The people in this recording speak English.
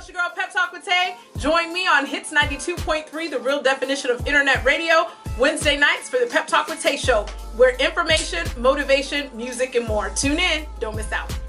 it's your girl Pep Talk with Tay. Join me on Hits 92.3, the real definition of internet radio, Wednesday nights for the Pep Talk with Tay show, where information, motivation, music, and more. Tune in, don't miss out.